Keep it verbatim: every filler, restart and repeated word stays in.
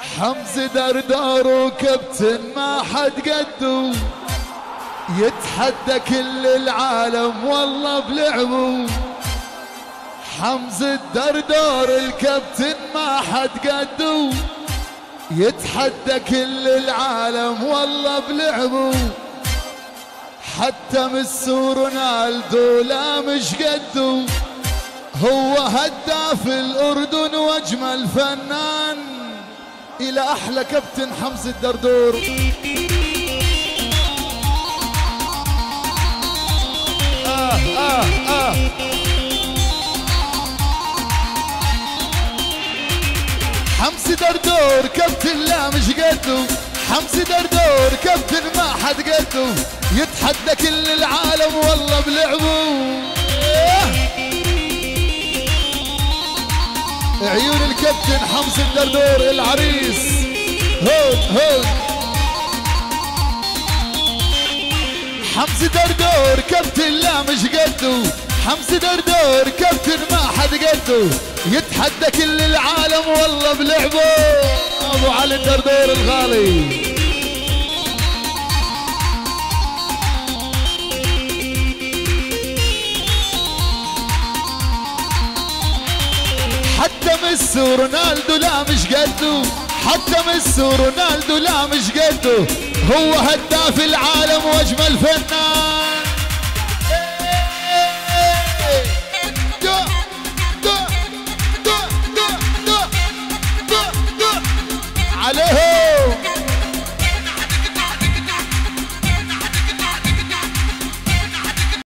حمزة دردار وكابتن ما حد قده، يتحدى كل العالم والله بلعبه. حمزة دردار الكابتن ما حد قده، يتحدى كل العالم والله بلعبه. حتى ميسي ورونالدو لا مش قده، هو هداف الأردن واجمل فنان. إلى أحلى كابتن حمزة دردور. آه آه آه حمزة دردور كابتن لا مش قده، حمزة دردور كابتن ما حد قده، يتحدى كل العالم والله بلعبه. عيون الكابتن حمزة دردور العريس. هون هون حمزة دردور كابتن لا مش قده، حمزة دردور كابتن ما حد قده، يتحدى كل العالم والله بلعبه. ابو علي الدردور الغالي. حتى ميسي ورونالدو لا مش قده، حتى ميسي ورونالدو لا مش قده، هو هداف العالم واجمل فنان.